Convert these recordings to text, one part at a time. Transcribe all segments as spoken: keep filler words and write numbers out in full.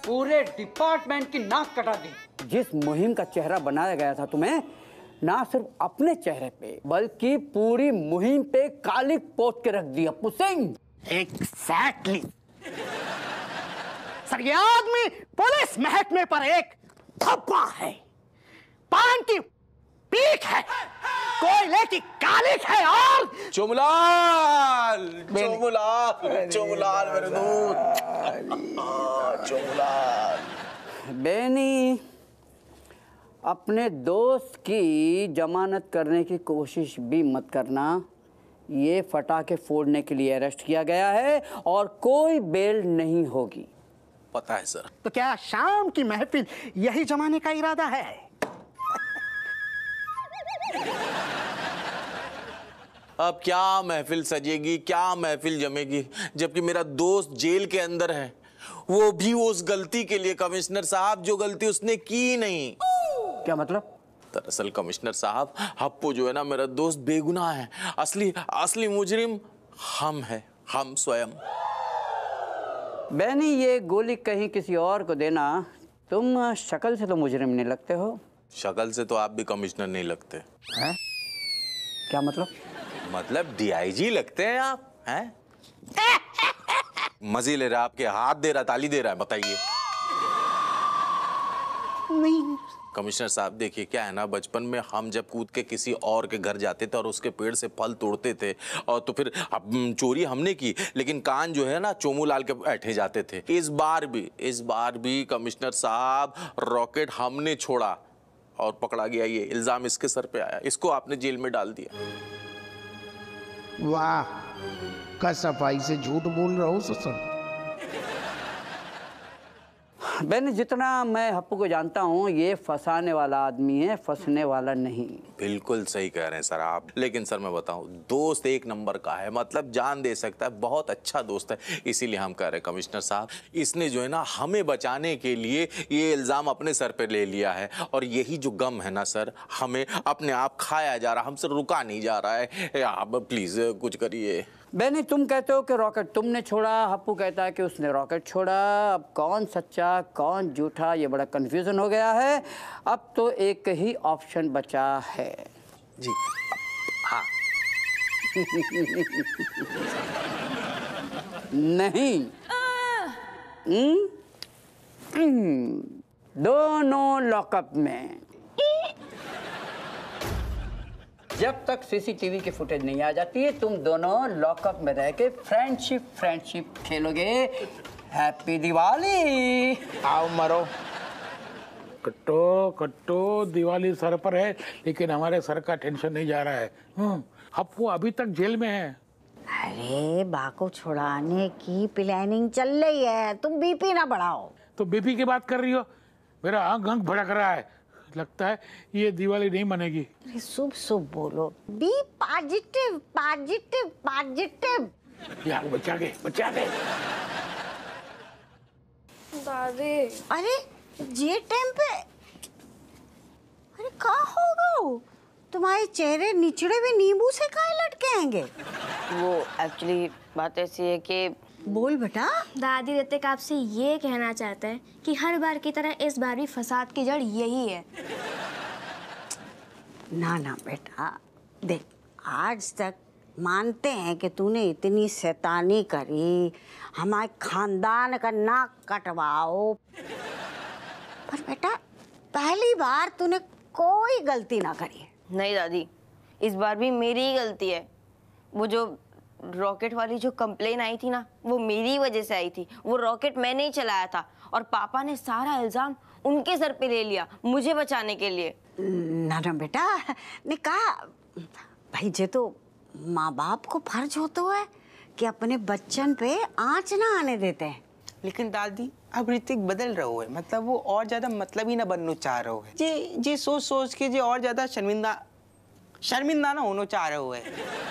पूरे डिपार्टमेंट की नाक कटा दी। जिस मुहिम का चेहरा बनाया गया था तुम्हें, ना सिर्फ अपने चेहरे पे बल्कि पूरी मुहिम पे कालिक पोत के रख दिया अप्पू सिंह। एग्जैक्टली सर, ये आदमी पुलिस महकमे पर एक धब्बा है, पान की पीक है, कोयले की कालिक है और चुमलाल चुमलाल चुमलाल मेरे दूध चुमलाल। बेनी, अपने दोस्त की जमानत करने की कोशिश भी मत करना। ये फटाके फोड़ने के लिए अरेस्ट किया गया है और कोई बेल नहीं होगी। पता है सर। तो क्या शाम की महफिल यही जमाने का इरादा है? अब क्या महफिल सजेगी, क्या महफिल जमेगी, जबकि मेरा दोस्त जेल के अंदर है, वो भी उस गलती के लिए कमिश्नर साहब जो गलती उसने की नहीं। क्या मतलब? दरअसल कमिश्नर साहब, हप्पू जो है ना मेरा दोस्त बेगुनाह है, असली असली मुजरिम हम है, हम स्वयं। बेनी, ये गोली कहीं किसी और को देना। तुम शक्ल से तो मुजरिम नहीं लगते हो। शक्ल से तो आप भी कमिश्नर नहीं लगते हैं? क्या मतलब? मतलब डीआईजी लगते हैं आप हैं? मजे ले रहा, आपके हाथ दे रहा, ताली दे रहा है, बताइए। नहीं कमिश्नर साहब देखिए, क्या है ना, बचपन में हम जब कूद के किसी और के घर जाते थे और उसके पेड़ से फल तोड़ते थे, और तो फिर चोरी हमने की, लेकिन कान जो है ना चोमूलाल के बैठे जाते थे। इस बार भी इस बार भी कमिश्नर साहब रॉकेट हमने छोड़ा और पकड़ा गया, ये इल्जाम इसके सर पे आया, इसको आपने जेल में डाल दिया। वाह, का सफाई से झूठ बोल रहा हूँ ससुर। बेनी, जितना मैं हप्पू को जानता हूँ, ये फंसाने वाला आदमी है, फंसने वाला नहीं। बिल्कुल सही कह रहे हैं सर आप, लेकिन सर मैं बताऊं, दोस्त एक नंबर का है, मतलब जान दे सकता है, बहुत अच्छा दोस्त है। इसीलिए हम कह रहे हैं कमिश्नर साहब, इसने जो है ना हमें बचाने के लिए ये इल्जाम अपने सर पे ले लिया है, और यही जो गम है ना सर, हमें अपने आप खाया जा रहा, हमसे रुका नहीं जा रहा है। आप प्लीज कुछ करिए। बेनी, तुम कहते हो कि रॉकेट तुमने छोड़ा, हप्पू कहता है कि उसने रॉकेट छोड़ा। अब कौन सच्चा कौन झूठा, ये बड़ा कंफ्यूजन हो गया है। अब तो एक ही ऑप्शन बचा है। जी हाँ। नहीं। हम्म? हम्म, दोनों लॉकअप में। जब तक सीसीटीवी की फुटेज नहीं आ जाती है, तुम दोनों लॉकअप में रह के फ्रेंडशिप फ्रेंडशिप खेलोगे। हैप्पी दिवाली। आओ मरो। कट्टो कट्टो, दिवाली सर पर है, लेकिन हमारे सर का टेंशन नहीं जा रहा है। हप्पू अभी तक जेल में है। अरे बा को छुड़ाने की प्लानिंग चल रही है, तुम बीपी ना बढ़ाओ। तो बीपी की बात कर रही हो? मेरा अंग अंग भड़क रहा है, लगता है ये दिवाली नहीं मनेगी। शुभ शुभ बोलो, बी पॉजिटिव पॉजिटिव पॉजिटिव। यार बचा के बचा के। दादी, अरे ये टाइम पे, अरे कहाँ होगा? तुम्हारे चेहरे निचड़े भी नींबू से काहे लटके आएंगे? वो एक्चुअली बात ऐसी है कि, बोल बेटा। दादी ऋतिक आपसे ये कहना चाहता है कि हर बार की तरह इस बार भी फसाद की जड़ यही है। ना ना बेटा, देख आज तक मानते हैं कि तूने इतनी शैतानी करी, हमारे खानदान का नाक कटवाओ, पर बेटा पहली बार तूने कोई गलती ना करी। नहीं दादी, इस बार भी मेरी ही गलती है। वो जो रॉकेट वाली जो कंप्लेन आई थी ना, वो मेरी वजह से आई थी। वो रॉकेट मैंने ही चलाया था और पापा ने सारा इल्जाम उनके सर पे ले लिया मुझे बचाने के लिए। ना ना बेटा, ने कहा भाई, जे तो माँ बाप को फर्ज होता है कि अपने बच्चन पे आंच ना आने देते हैं। लेकिन दादी अब ऋतिक बदल रहो है, मतलब वो और ज्यादा मतलब ही ना बनना चाह रहे हो है, जे जे सोच सोच के जे और ज्यादा शर्मिंदा शर्मिंदा ना होना चाह रहे हो है।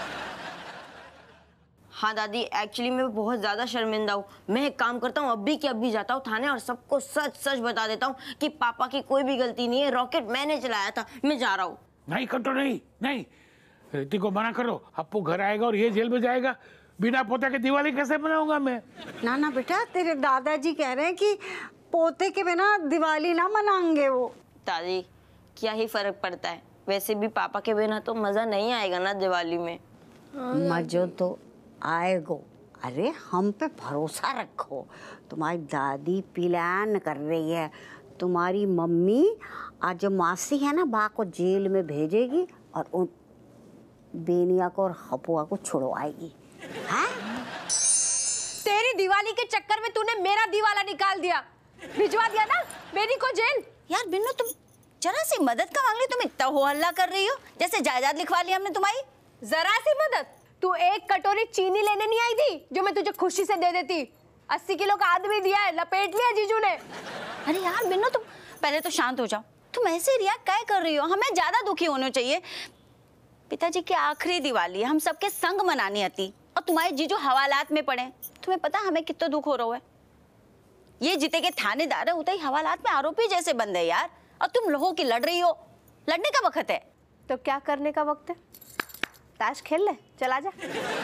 हाँ दादी, एक्चुअली मैं बहुत ज्यादा शर्मिंदा हूँ। मैं एक काम करता हूँ, अभी के अभी जाता हूँ थाने और सबको सच सच बता देता हूँ कि पापा की कोई भी गलती नहीं है, रॉकेट मैंने चलाया था। मैं जा रहा हूँ। नहीं कट्टो, नहीं नहीं, ऋतिक को मना करो। हप्पू घर आएगा और ये जेल में जाएगा। बिना पोता के दिवाली कैसे मनाऊंगा मैं? ना ना बेटा, तेरे दादाजी कह रहे हैं कि पोते के बिना दिवाली ना मनाएंगे वो। दादी क्या ही फर्क पड़ता है, वैसे भी पापा के बिना तो मजा नहीं आएगा ना दिवाली में। मजो तो आएगो। अरे हम पे भरोसा रखो, तुम्हारी दादी प्लान कर रही है। तुम्हारी मम्मी आज जो मासी है ना बा को जेल में भेजेगी और उन बेनिया को और हपुआ को छुड़वाएगी। हाँ? तेरी दिवाली के चक्कर में तूने मेरा दिवाला निकाल दिया, भिजवा दिया ना बेनी को जेल। यार बिन्नू तुम जरा सी मदद का मांग ली, तुम इतना हो हल्ला कर रही हो जैसे जायदाद लिखवा ली हमने तुम्हारी। जरा सी मदद? तू एक कटोरी चीनी लेने नहीं आई थी जो मैं तुझे खुशी से दे देती? अस्सी किलो का आदमी दिया है, लपेट लिया जीजू ने। अरे यार बिन्नू तुम पहले तो शांत हो जाओ। तुम ऐसे रिएक्ट क्या कर रही हो? हमें ज्यादा दुखी होना चाहिए। पिताजी की आखिरी दिवाली है, हम सबके संग मनानी आती और तुम्हारे जीजू हवालात में पड़े। तुम्हें पता हमें कितना दुख हो रहा है? ये जीते के थानेदार है, उतई हवालात में आरोपी जैसे बंद है यार, और तुम लोगों की लड़ रही हो। लड़ने का वक्त है तो क्या करने का वक्त है? ताश खेल ले, चला जा।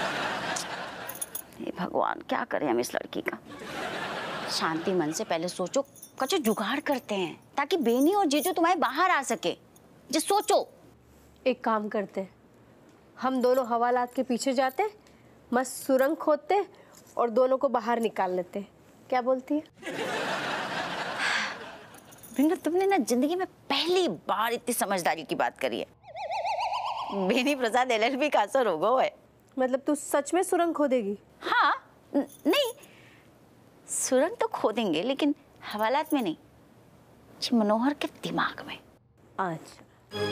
हे भगवान क्या करें हम इस लड़की का। शांति मन से पहले सोचो, कुछ जुगाड़ करते हैं ताकि बेनी और जीजू तुम्हारे बाहर आ सके। जो सोचो। एक काम करते, हम दोनों हवालात के पीछे जाते, मस्त सुरंग खोदते और दोनों को बाहर निकाल लेते। क्या बोलती है? बिन्नू तुमने ना जिंदगी में पहली बार इतनी समझदारी की बात करी है। Beni Prasad L L B का असर होगा है। मतलब तू सच में सुरंग खोदेगी? हाँ न, नहीं सुरंग तो खोदेंगे लेकिन हवालात में नहीं, मनोहर के दिमाग में। अच्छा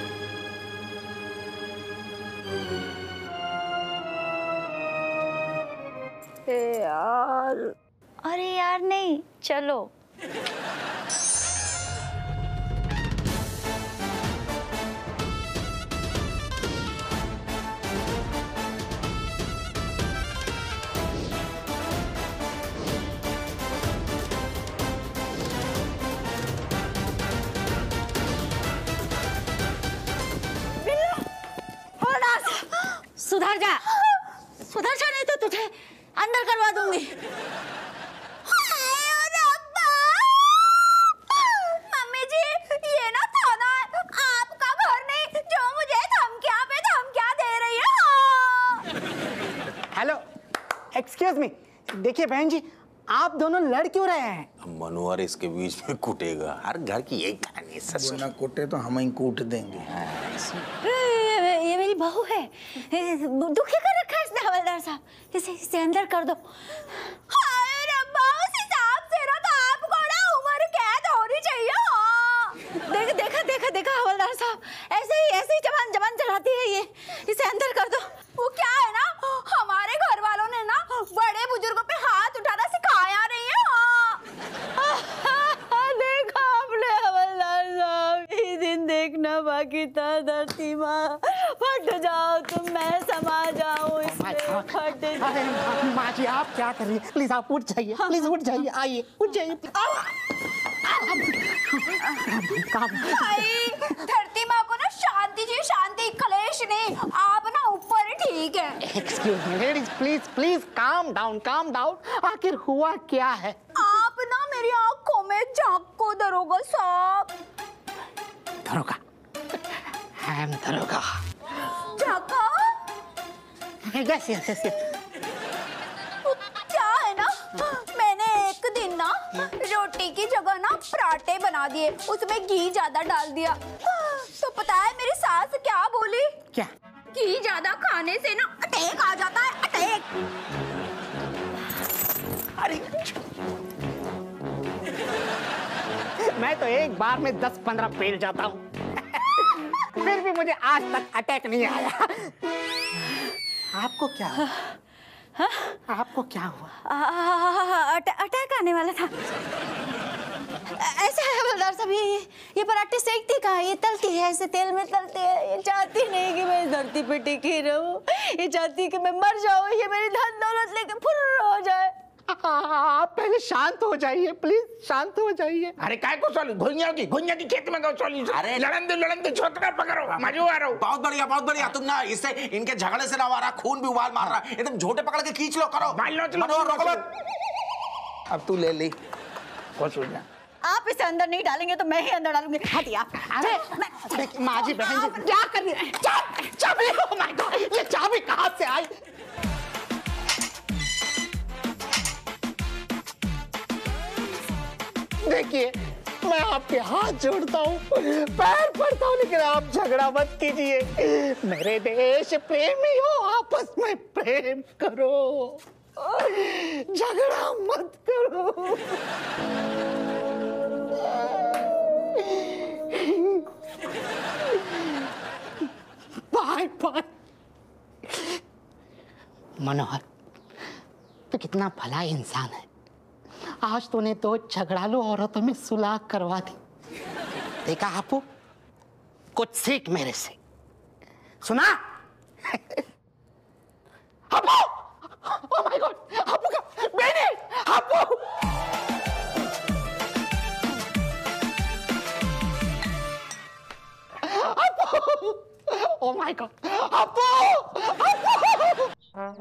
यार। अरे यार नहीं, चलो। सुधर जा, सुधर जा नहीं तो तुझे अंदर करवा दूंगी। मम्मी जी ये ना थाना है, आपका घर नहीं जो मुझे धमकियां पे धमकियां दे रही है। हेलो एक्सक्यूज मी, देखिए बहन जी आप दोनों लड़ क्यों रहे हैं? मनोहर इसके बीच में कूटेगा, हर घर की यही कहानी। वो ना कूटे तो हम ही कूट देंगे। ये मेरी बहू है, दुखी कर रखा है इसने हवलदार साहब, इसे इसे अंदर कर दो। हाय रब्बा, उस हिसाब से ना तो आपको ना उम्र कैद होनी चाहिए। देख देखा देखा देखा हवलदार साहब, ऐसे ही ऐसे ही जबान जबान चढ़ाती है ये, इसे अंदर कर दो। वो क्या है ना, हमारे घर वालों ने ना बड़े बुजुर्गों पे हाथ उठाना सिखाया नहीं है। देखा आपने हवलदार साहब, ये दिन देखना बाकी था। धरती माँ फट जाओ तुम, मैं समा जाऊं इसमें, फट जाओ। माँ जी आप क्या कर रही है? प्लीज आप उठ जाइए, प्लीज उठ जाइए, आइए उठ जाइए। धरती माँ को ना शांति जी शांति, कलेश नहीं। आप ना ऊपर ही ठीक है। Excuse me ladies, please please calm down calm down. आखिर हुआ क्या है? आप ना मेरी आंखों में झांको दरोगा साहब। दरोगा? आई एम दरोगा। झांका? Yes yes yes. क्या है ना, मैंने एक दिन ना रोटी की जगह ना पराठे बना दिए, उसमें घी ज्यादा डाल दिया। तो पता है मेरी सास क्या बोली? क्या? घी ज्यादा खाने से ना अटैक आ जाता है, अटैक। अरे मैं तो एक बार में दस पंद्रह पेल जाता हूँ फिर भी मुझे आज तक अटैक नहीं आया। आपको क्या हुआ? हाँ? आपको क्या हुआ? अटैक आने वाला था। ऐसा है हवलदार साहब, ये ये पराठे सेकती कहाँ, ये तलती है, ऐसे तेल में तलती है। ये चाहती नहीं कि मैं इस धरती पे टिकी रहूं, ये चाहती कि मैं मर जाऊं, ये मेरी धन दौलत लेके फुर्र हो जाए। आप पहले शांत हो जाइए, प्लीज शांत हो जाइए। अरे काय को सोली घुइया की घुइया की खेत में गो सोली। अरे लड़न दे लड़न दे छोटका पकड़ो, मजो आ रहा हूं। बहुत बढ़िया बहुत बढ़िया, तुम ना इससे इनके झगड़े से ना आ रहा, खून भी उबाल मार रहा, एकदम झोटे पकड़ के खींच लो, करो। मार लो, चलो। मनोहर रोको मत। अब तू ले ले, खुश हो जा। आप इसे अंदर नहीं डालेंगे तो मैं ही अंदर डालूंगी। हटिए आप। अरे मैं माँ जी बहन जी क्या कर रही है? चा- चाबी, oh my God, ये चाबी कहाँ से आई? देखिए मैं आपके हाथ जोड़ता हूँ, पैर पड़ता हूँ, लेकिन आप झगड़ा मत कीजिए। मेरे देश प्रेमी हो, आपस में प्रेम करो, झगड़ा मत करो। Bye bye. मनोहर, तो कितना भला इंसान है। आज तूने दो झगड़ालू औरतों में सुलह करवा दी। देखा आपू, कुछ सीख मेरे से। सुना? आपू! Oh my God! आपू का बेनी! आपू! आपू! Oh my God! आपू! आपू!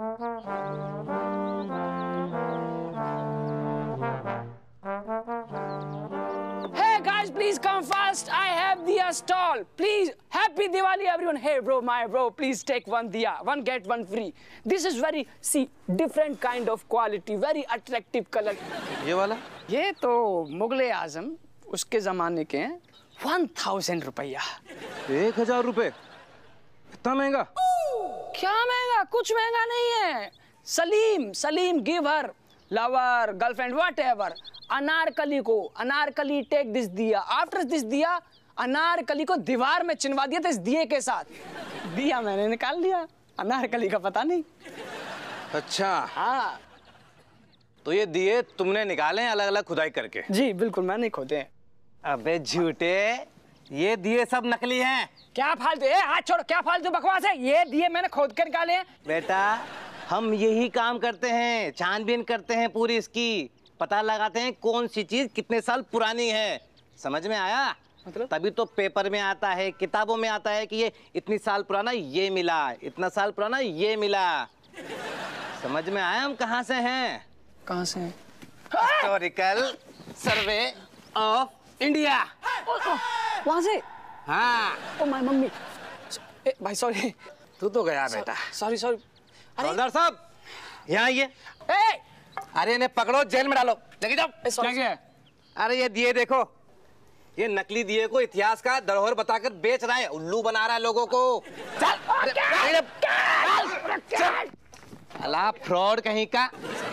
Hey guys, please come fast. I have diya stall. Please, happy Diwali everyone. Hey bro, my bro, please take one diya. One get one free. This is very, see, different kind of quality, very attractive color. ये वाला? ये तो मुगले आजम उसके जमाने के हैं। One thousand रुपया। एक हजार रुपए? इतना महंगा? क्या महंगा? कुछ महंगा नहीं है। Salim, Salim give her lover, girlfriend, whatever. Anarkali को, अनारकली टेक दिस दिया। आफ्टर दिस दिया, अनारकली को दीवार में चिनवा दिया था इस दिए के साथ। दिया मैंने निकाल लिया, अनारकली का पता नहीं। अच्छा हाँ, तो ये दिए तुमने निकाले अलग अलग खुदाई करके? जी बिल्कुल, मैंने खोदे हैं। अबे झूठे, ये दिए सब नकली हैं। क्या फालतू, ए हाथ छोड़ो, क्या फालतू बकवास है? ये दिए मैंने खोद कर निकाले हैं। बेटा हम यही काम करते हैं, छानबीन करते हैं पूरी इसकी, पता लगाते हैं कौन सी चीज कितने साल पुरानी है। समझ में आया? मतलब तभी तो पेपर में आता है, किताबों में आता है कि ये इतनी साल पुराना ये मिला, इतना साल पुराना ये मिला। समझ में आया हम कहाँ से हैं? कहाँ से हैं? Historical survey of India. वहाँ से? हाँ। Oh my mummy. ए, भाई सॉरी। तू तो गया बेटा। Sorry sorry. हवलदार साहब यहाँ आइए। ए! अरे इन्हें पकड़ो, जेल में डालो, लेके जाओ। क्या क्या है? अरे ये दिए देखो, ये नकली दिए को इतिहास का धरोहर बताकर बेच रहा है, उल्लू बना रहा है लोगों को। चल, अरे, चल, अला फ्रॉड कहीं का।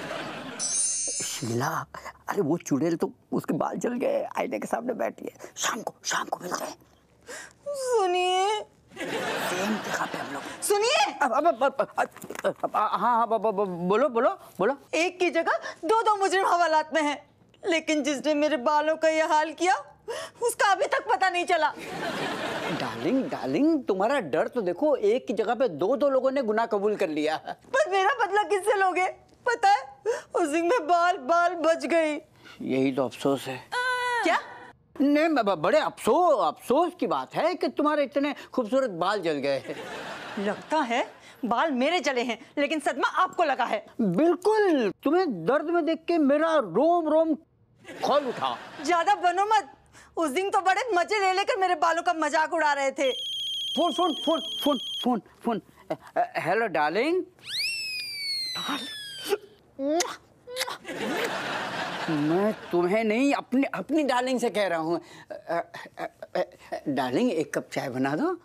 शीला, अरे वो चुड़ैल तो उसके बाल जल गए, आईने के सामने बैठी है। शाम को शाम को मिलते हैं। सुनिए, सेम जगह पे हम लोग। सुनिए। अब अब अब अब- अब- हाँ हाँ ब- ब- ब- बोलो बोलो बोलो। एक की जगह दो दो मुजरिम हवालात में हैं, लेकिन जिसने मेरे बालों का यह हाल किया उसका अभी तक पता नहीं चला। डार्लिंग डार्लिंग तुम्हारा डर तो देखो, एक की जगह पे दो दो लोगों ने गुनाह कबूल कर लिया। पर मेरा बदला किससे लोगे? पता है, उस दिन में बाल बाल बच गई। यही तो अफसोस है। क्या? नहीं, ब- बड़े अफसोस अफसोस की बात है कि तुम्हारे इतने खूबसूरत बाल जल गए। लगता है बाल मेरे जले हैं, लेकिन सदमा आपको लगा है। बिल्कुल, तुम्हें दर्द में देख के मेरा रोम रोम खोल उठा। ज्यादा बनो मत। उस दिन तो बड़े मजे ले लेकर मेरे बालों का मजाक उड़ा रहे थे। Phone phone phone phone phone phone hello darling. मैं तुम्हें नहीं, अपनी अपनी डार्लिंग से कह रहा हूँ। डार्लिंग एक कप चाय बना दो।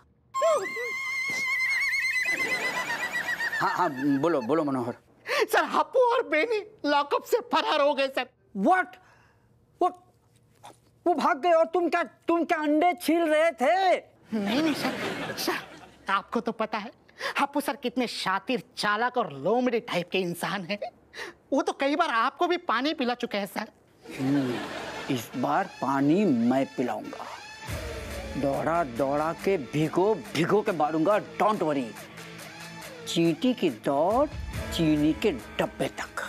हाँ हाँ बोलो बोलो मनोहर। सर हप्पू और बेनी लॉकअप से फरार हो गए सर। व्हाट? वो वो भाग गए और तुम क्या तुम क्या अंडे छील रहे थे? नहीं नहीं सर, सर आपको तो पता है हप्पू सर कितने शातिर, चालाक और लोमड़ी टाइप के इंसान हैं। वो तो कई बार आपको भी पानी पिला चुके हैं सर। इस बार पानी मैं पिलाऊंगा। दौड़ा दौड़ा के भिगो भिगो के मारूंगा, डोंट वरी। चींटी की दौड़ चीनी के डब्बे तक।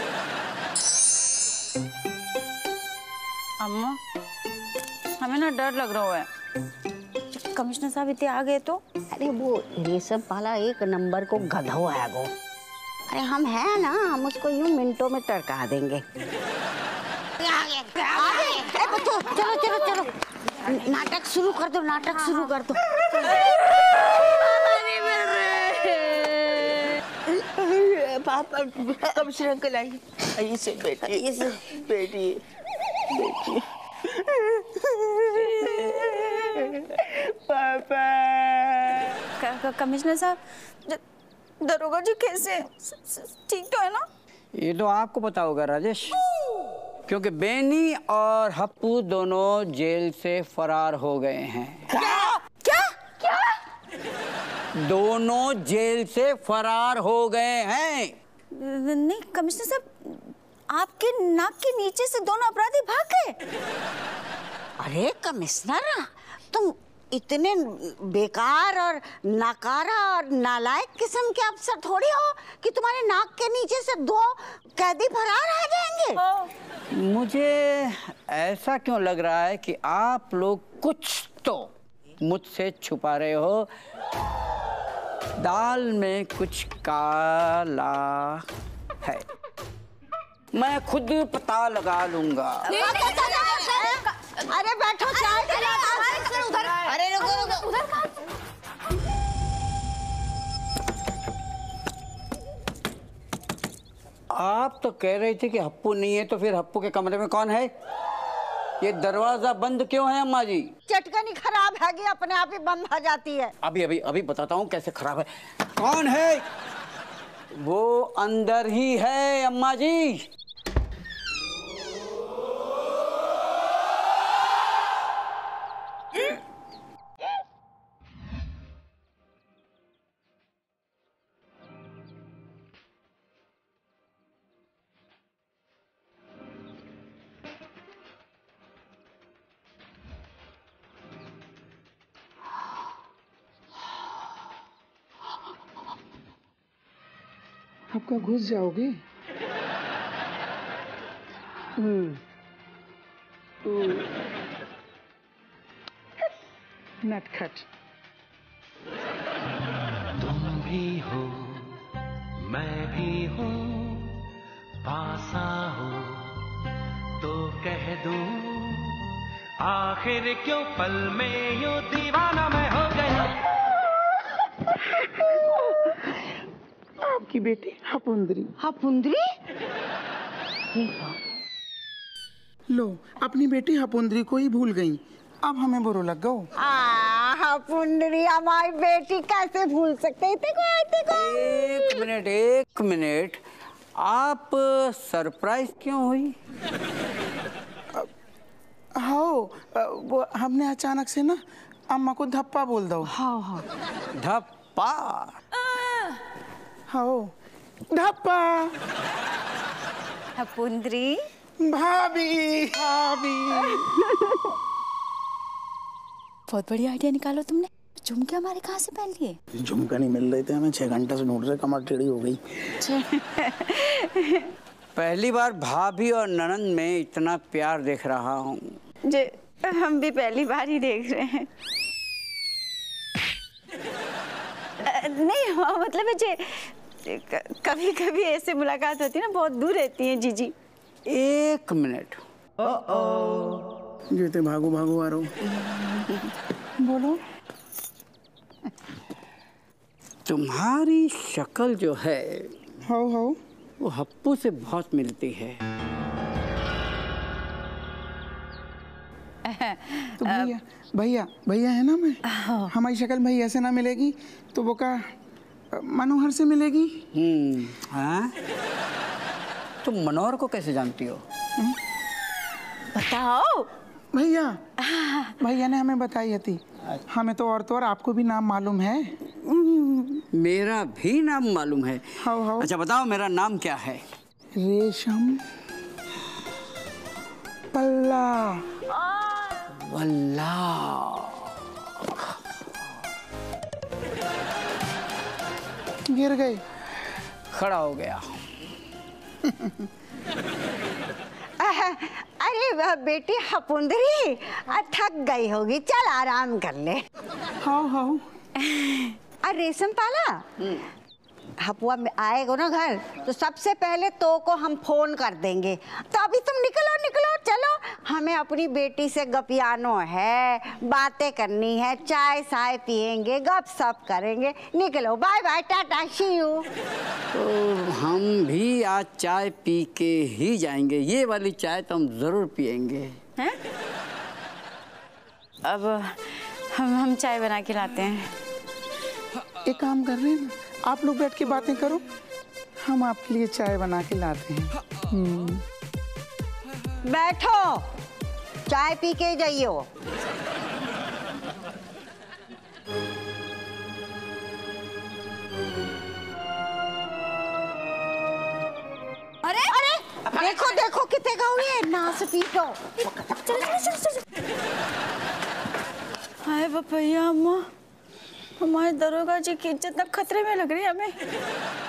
अम्मा, हमें ना डर लग रहा है। कमिश्नर साहब इतने आ गए तो? अरे वो ये सब वाला एक नंबर को गधो है वो। अरे हम हैं ना, हम उसको यूं मिनटों में टरका देंगे। अरे ए बच्चों, चलो चलो चलो, नाटक शुरू कर दो, नाटक शुरू कर दो। पापा कब से अंकल आई? इसे बेटी, इसे बेटी, बेटी। पापा। कमिश्नर साहब, दरोगा जी कैसे? ठीक तो है ना? ये तो आपको पता होगा राजेश, क्योंकि बेनी और हप्पू दोनों जेल से फरार हो गए हैं। क्या? क्या? क्या? दोनों जेल से फरार हो गए हैं। नहीं कमिश्नर साहब, आपके नाक के नीचे से दोनों अपराधी भाग गए। अरे कमिश्नर, तुम इतने बेकार और नाकारा और नालायक किस्म के अफसर थोड़ी हो कि तुम्हारे नाक के नीचे से दो कैदी फरार आ जाएंगे। मुझे ऐसा क्यों लग रहा है कि आप लोग कुछ तो मुझसे छुपा रहे हो। दाल में कुछ काला है, मैं खुद पता लगा लूंगा। अरे बैठो, चाय उधर। अरे रुको रुको, उधर कहाँ? आप तो कह रही थी कि हप्पू नहीं है, तो फिर हप्पू के कमरे में कौन है? ये दरवाजा बंद क्यों है अम्मा जी? चटकनी खराब है कि अपने आप ही बंद हो जाती है। अभी अभी अभी बताता हूँ कैसे खराब है। कौन है? वो अंदर ही है अम्मा जी। आपका घुस जाओगे? नटखट। तुम भी हो, मैं भी हूँ, पास आओ तो कह दूं, आखिर क्यों पल में यूं दीवाना मैं हो गया। आपकी बेटी हपुंदरी। हपुंदरी? लो, अपनी बेटी हपुंदरी को ही भूल गई, अब हमें बुरा लग गो। हपुंदरी हमारी बेटी कैसे भूल सकते? देखो, देखो। एक मिनट एक मिनट, आप सरप्राइज क्यों हुई? हाँ, वो हमने अचानक से ना अम्मा को धप्पा बोल दो। हाँ हाँ। धप्पा? हाँ, धप्पा। हपुंदरी भाभी, भाभी। बहुत बढ़िया आइडिया निकालो तुमने। झुमके हमारे कहाँ से पहन लिए? झुमका नहीं मिल रहे थे हमें, छह घंटे से ढूंढ रहे, कमर टेढ़ी हो गई। पहली बार भाभी और ननंद में इतना प्यार देख रहा हूँ। जे हम भी पहली बार ही देख रहे हैं। नहीं हाँ, मतलब है जे कभी कभी ऐसे मुलाकात होती है ना, बहुत दूर रहती है जीजी। एक मिनट। जीते भागो भागो आ रहो। बोलो। तुम्हारी शक्ल जो है हाँ हाँ वो हप्पू से बहुत मिलती है। तो भैया भैया भैया है ना, मैं हमारी शक्ल भैया से ना मिलेगी तो वो का मनोहर से मिलेगी। हम्म, हाँ? तुम मनोहर को कैसे जानती हो? बताओ। भैया भैया ने हमें बताई थी। हमें तो और तो और आपको भी नाम मालूम है। मेरा भी नाम मालूम है। हाँ हाँ। अच्छा बताओ, मेरा नाम क्या है? रेशम पल्ला वल्ला। गिर गए। खड़ा हो गया। अरे बेटी हपुंदरी, थक गई होगी, चल आराम कर ले। हाँ हाँ। अरे रेशम पाला, हपुआ में आएगा ना घर तो सबसे पहले तो को हम फोन कर देंगे। तो अभी तुम निकलो निकलो चलो, हमें अपनी बेटी से गपियानो है, बातें करनी है, चाय साय पियेंगे, गप सप करेंगे। निकलो, bye bye, tata, see you. तो हम भी आज चाय पी के ही जाएंगे, ये वाली चाय तो हम जरूर पियेंगे। हैं? अब हम हम चाय बना के लाते हैं। एक काम कर रहे हैं ना, आप लोग बैठ के बातें करो, हम आपके लिए चाय बना के लाते हैं। हम्म। बैठो, चाय पी के जाइयो। अरे अरे देखो देखो कितने गई है, नास पीटो। चलो चलो चलो चलो। हाय पपैया अम्मा, हमारे दरोगा जी की इज्जत ना खतरे में लग रही है हमें।